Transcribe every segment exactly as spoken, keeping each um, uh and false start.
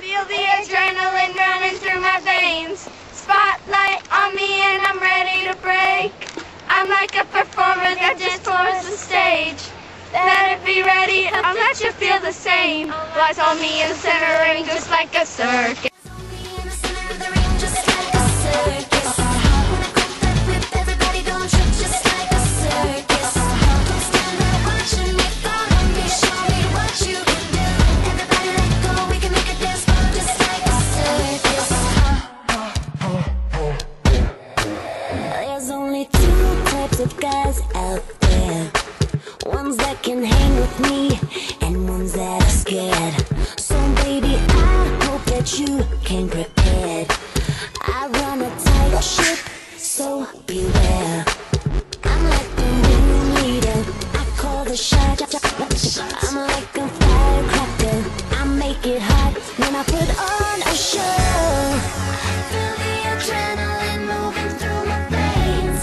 feel the adrenaline running through my veins. Spotlight on me and I'm ready to break. I'm like a performer that just tours the stage. Better be ready, I'll let you feel the same. Lies on me in the center ring just like a circus. Of guys out there, ones that can hang with me and ones that are scared. So baby, I hope that you came prepared. I run a tight ship, so beware. I'm like the room leader, I call the shot. I'm like a firecracker, I make it hot when I put on a show. Feel the adrenaline moving through my veins.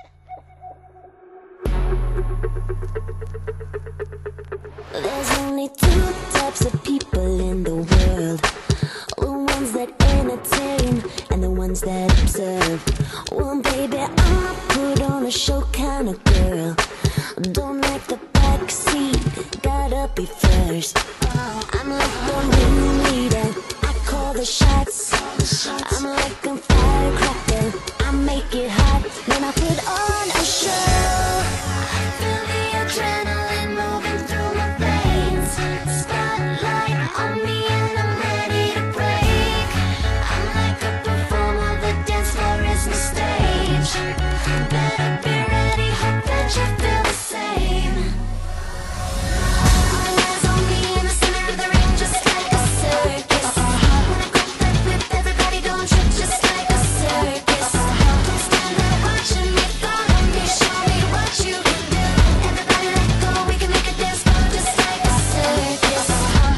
There's only two types of people in the world: the ones that entertain and the ones that observe. Well, baby, I'm a put on a show kind of girl. Don't like the back seat, gotta be first. I'm like the room leader, I call the shots. I'm like a firecracker, I make it hot when I put on a show. Feel the adrenaline moving through my veins. Spotlight on me and I'm ready to break. I'm like a performer, the dance floor is my stage. Better be ready, hope that you feel the same. All eyes on me in the center of the ring, just like a circus. When I grab that whip, everybody don't trip, just like a circus. Don't stand there watching me, follow me, show me what you can do. Everybody let go, we can make a dance floor just like a circus.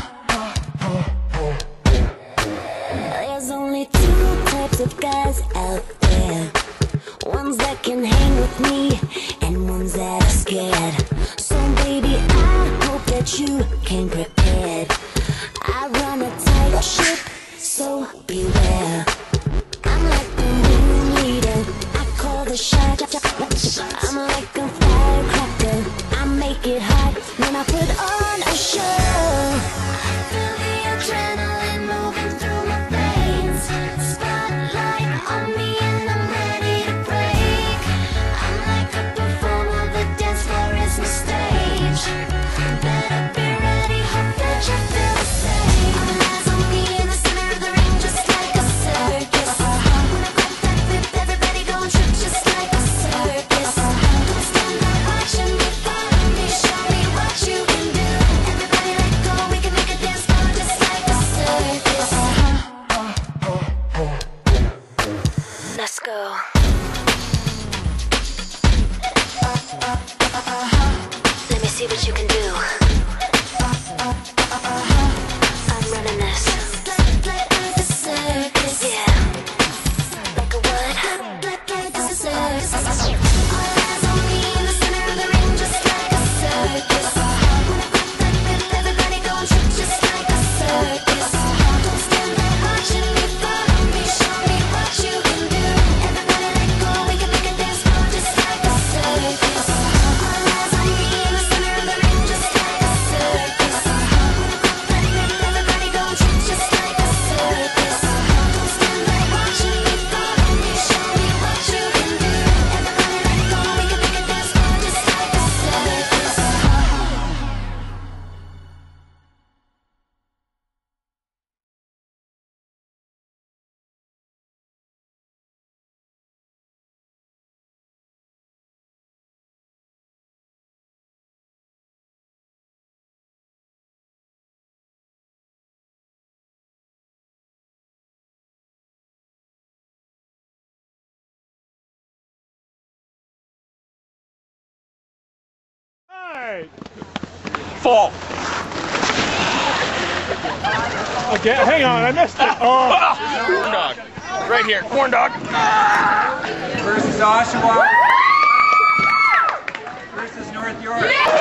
There's only two types of guys out there: ones that can hang with me and ones that are scared. So baby, I hope that you came prepared. I run a tight ship, so beware. I'm like the room leader, I call the shot. I'm like a firecracker, I make it hot when I put on a show. Feel the adrenaline moving through my veins. Spotlight on me and I'm ready to break. I'm like a performer, the dance floor is my stage. Better be ready, hope that you feel the same. All eyes on me in the center of the ring, just like a circus. When I grab that whip, everybody don't trip, just like a circus. Don't stand there watching me, follow me, show me what you can do. Everybody let go, we can make a dance floor just like a circus. Let's go. Let me see what you can do. I'm running this. Like a circus. Yeah. Like a what? Like a circus. All eyes on me in the center of the ring, just like a circus. When I grab that whip, everybody go trip, just like a circus. Don't stand there watching me, follow me, show me what you can do. Everybody let go, we can make a dance floor just like a circus. All eyes on me in the center of the ring, just like a circus. When I grab that whip, everybody go trip, just like a circus. Don't stand there watching me, follow me, show me what you can do. Everybody let go, we can make a dance floor just like a circus. Right. Fall. Okay, hang on, I missed it. Oh. Corn dog. Right here, corn dog. Versus Oshawa versus North York.